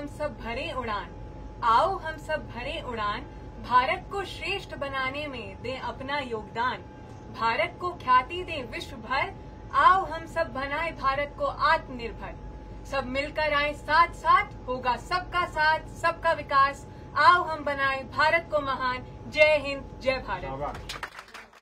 हम सब भरें उड़ान, आओ हम सब भरें उड़ान, भारत को श्रेष्ठ बनाने में दें अपना योगदान, भारत को ख्याति दें विश्व भर, आओ हम सब बनाएं भारत को आत्मनिर्भर। सब मिलकर आए साथ साथ, होगा सबका साथ सबका विकास, आओ हम बनाएं भारत को महान। जय हिंद, जय भारत।